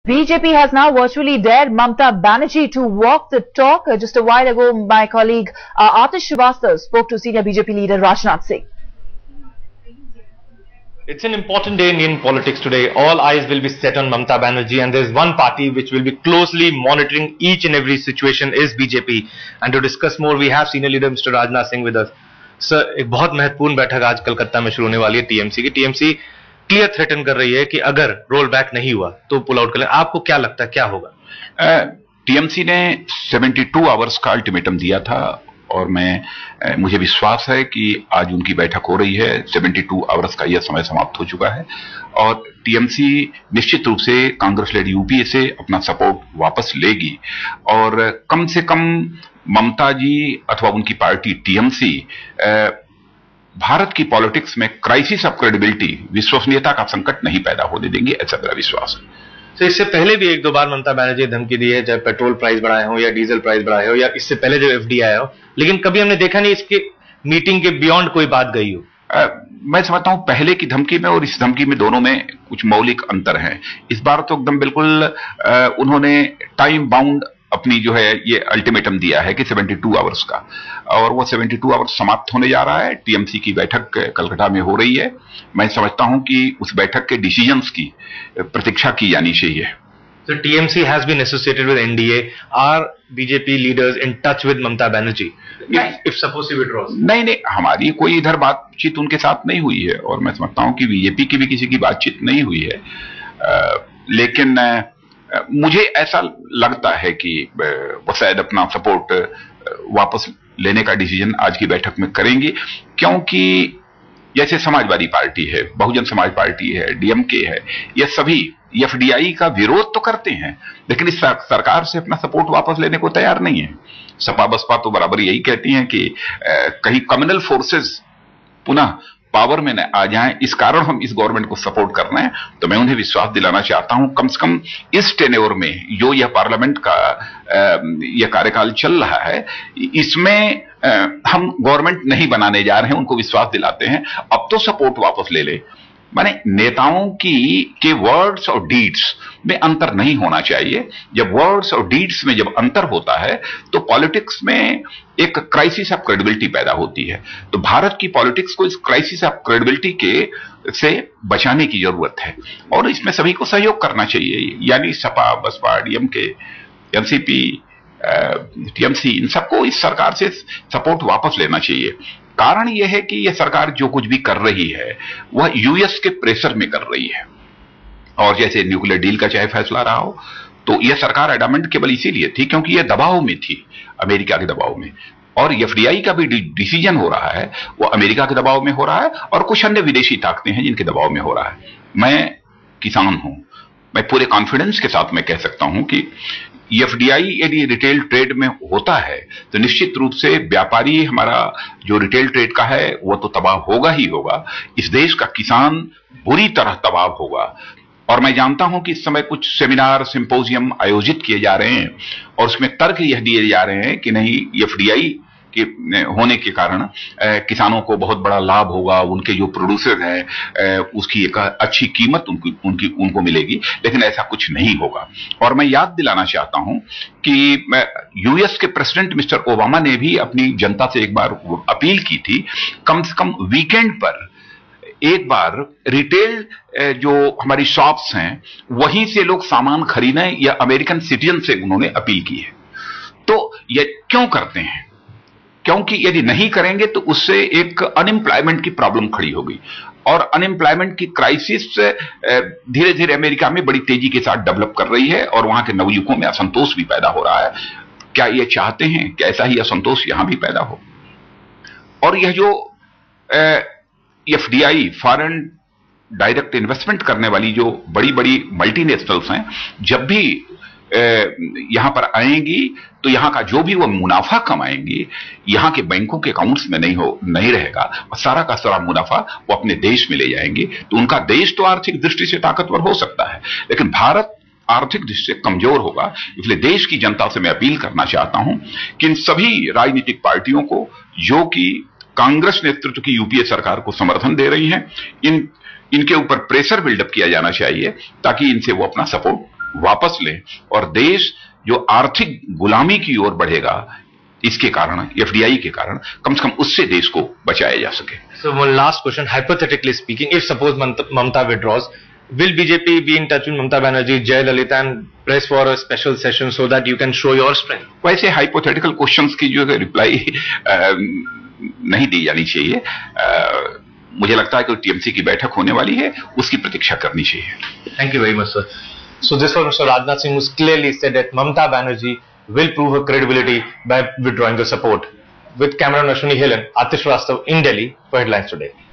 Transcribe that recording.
BJP has now virtually dared Mamata Banerjee to walk the talk. Just a while ago, my colleague Atish Srivastava spoke to senior BJP leader Rajnath Singh. It's an important day in Indian politics today. All eyes will be set on Mamata Banerjee, and there's one party which will be closely monitoring each and every situation is BJP. And to discuss more, we have senior leader Mr. Rajnath Singh with us. Sir, एक बहुत महत्वपूर्ण बैठक आज कलकत्ता में शुरू होने वाली है टीएमसी की. टीएमसी क्लियर थ्रेटन कर रही है कि अगर रोल बैक नहीं हुआ तो पुल आउट कर लें. आपको क्या लगता है क्या होगा? टीएमसी ने 72 आवर्स का अल्टीमेटम दिया था और मुझे विश्वास है कि आज उनकी बैठक हो रही है. 72 आवर्स का यह समय समाप्त हो चुका है और टीएमसी निश्चित रूप से कांग्रेस लेड यूपीए से अपना सपोर्ट वापस लेगी और कम से कम ममता जी अथवा उनकी पार्टी टीएमसी भारत की पॉलिटिक्स में क्राइसिस ऑफ क्रेडिबिलिटी, विश्वसनीयता का संकट नहीं पैदा होने देंगे, ऐसा मेरा विश्वास है. तो इससे पहले भी एक दो बार ममता बनर्जी ने धमकी दी है, चाहे पेट्रोल प्राइस बढ़ाए हो या डीजल प्राइस बढ़ाए हो या इससे पहले जो एफडी आया हो, लेकिन कभी हमने देखा नहीं इसके मीटिंग के बियॉन्ड कोई बात गई हो. मैं समझता हूं पहले की धमकी में और इस धमकी में दोनों में कुछ मौलिक अंतर है. इस बार तो एकदम बिल्कुल उन्होंने टाइम बाउंड अपनी जो है ये अल्टीमेटम दिया है कि 72 आवर्स का, और वो 72 आवर्स समाप्त होने जा रहा है. टीएमसी की बैठक कलकत्ता में हो रही है. मैं समझता हूं कि उस बैठक के डिसीजंस की प्रतीक्षा की जानी चाहिए. So TMC has been associated with NDA. Are BJP leaders in touch with Mamata Banerjee? If suppose he withdraws? नहीं, हमारी कोई इधर बातचीत उनके साथ नहीं हुई है और मैं समझता हूं कि बीजेपी की भी किसी की बातचीत नहीं हुई है. लेकिन मुझे ऐसा लगता है कि वो शायद अपना सपोर्ट वापस लेने का डिसीजन आज की बैठक में करेंगे, क्योंकि जैसे समाजवादी पार्टी है, बहुजन समाज पार्टी है, डीएमके है, ये सभी एफडीआई का विरोध तो करते हैं लेकिन इस सरकार से अपना सपोर्ट वापस लेने को तैयार नहीं है. सपा बसपा तो बराबर यही कहती हैं कि कहीं कम्युनल फोर्सेस पुनः पावर में न आ जाएं, इस कारण हम इस गवर्नमेंट को सपोर्ट कर रहे हैं. तो मैं उन्हें विश्वास दिलाना चाहता हूं कम से कम इस टेन्योर में जो यह पार्लियामेंट का यह कार्यकाल चल रहा है, इसमें हम गवर्नमेंट नहीं बनाने जा रहे हैं. उनको विश्वास दिलाते हैं अब तो सपोर्ट वापस ले ले. माने नेताओं के वर्ड्स और डीड्स में अंतर नहीं होना चाहिए. जब वर्ड्स और डीड्स में जब अंतर होता है तो पॉलिटिक्स में एक क्राइसिस ऑफ क्रेडिबिलिटी पैदा होती है. तो भारत की पॉलिटिक्स को इस क्राइसिस ऑफ क्रेडिबिलिटी से बचाने की जरूरत है और इसमें सभी को सहयोग करना चाहिए. यानी Sapa Basapa DMK NCP TMC इन सबको इस सरकार से सपोर्ट वापस लेना चाहिए. कारण यह है कि यह सरकार जो कुछ भी कर रही है वह यूएस के प्रेशर में कर रही है. और जैसे न्यूक्लियर डील का चाहे फैसला रहा हो तो यह सरकार एडमेंट केवल इसीलिए थी क्योंकि यह दबाव में थी, अमेरिका के दबाव में. और एफडीआई का भी डिसीजन हो रहा है वो अमेरिका के दबाव में हो रहा है और कुछ अन्य विदेशी ताकतें हैं जिनके दबाव में हो रहा है. मैं किसान हूं, मैं पूरे कॉन्फिडेंस के साथ मैं कह सकता हूं कि एफडीआई यदि रिटेल ट्रेड में होता है तो निश्चित रूप से व्यापारी हमारा जो रिटेल ट्रेड का है वो तो तबाह होगा ही होगा. इस देश का किसान बुरी तरह तबाह होगा. और मैं जानता हूं कि इस समय कुछ सेमिनार सिंपोजियम आयोजित किए जा रहे हैं और उसमें तर्क यह दिए जा रहे हैं कि नहीं एफडीआई के होने के कारण किसानों को बहुत बड़ा लाभ होगा, उनके जो प्रोड्यूसर हैं उसकी एक अच्छी कीमत उनको मिलेगी. लेकिन ऐसा कुछ नहीं होगा. और मैं याद दिलाना चाहता हूं कि यूएस के प्रेसिडेंट मिस्टर ओबामा ने भी अपनी जनता से एक बार अपील की थी कम से कम वीकेंड पर एक बार रिटेल जो हमारी शॉप्स हैं वहीं से लोग सामान खरीदें या अमेरिकन सिटीजन से उन्होंने अपील की है. तो ये क्यों करते हैं? क्योंकि यदि नहीं करेंगे तो उससे एक अनएम्प्लॉयमेंट की प्रॉब्लम खड़ी होगी और अनएम्प्लॉयमेंट की क्राइसिस धीरे धीरे अमेरिका में बड़ी तेजी के साथ डेवलप कर रही है और वहां के नवयुवकों में असंतोष भी पैदा हो रहा है. क्या ये चाहते हैं कि ऐसा ही असंतोष यहां भी पैदा हो? और यह जो एफडीआई फॉरेन डायरेक्ट इन्वेस्टमेंट करने वाली जो बड़ी बड़ी मल्टीनेशनल्स हैं, जब भी यहां पर आएंगी तो यहां का जो भी वो मुनाफा कमाएंगी यहां के बैंकों के अकाउंट्स में नहीं रहेगा और सारा का सारा मुनाफा वो अपने देश में ले जाएंगे. तो उनका देश तो आर्थिक दृष्टि से ताकतवर हो सकता है लेकिन भारत आर्थिक दृष्टि से कमजोर होगा. इसलिए देश की जनता से मैं अपील करना चाहता हूं कि इन सभी राजनीतिक पार्टियों को जो कि कांग्रेस नेतृत्व की यूपीए सरकार को समर्थन दे रही हैं, इनके ऊपर प्रेशर बिल्डअप किया जाना चाहिए ताकि इनसे वो अपना सपोर्ट वापस लें और देश जो आर्थिक गुलामी की ओर बढ़ेगा, इसके कारण, एफडीआई के कारण, कम से कम उससे देश को बचाया जा सके। So one last question, hypothetically speaking, if suppose Mamata withdraws, will BJP be in touch with Mamata Banerjee, Jayalalitha and press for a special session so that you can show your strength? वैसे hypothetical questions की जो है reply नहीं दी जानी चाहिए। मुझे लगता है कि टीएमसी की बैठक होने वाली है, उसकी प्रतीक्षा करनी चाहिए। Thank you very much, sir. So this was Mr. Rajnath Singh, who's clearly said that Mamata Banerjee will prove her credibility by withdrawing the support. With camera Ashwini Hill and Atish Srivastav in Delhi for Headlines Today.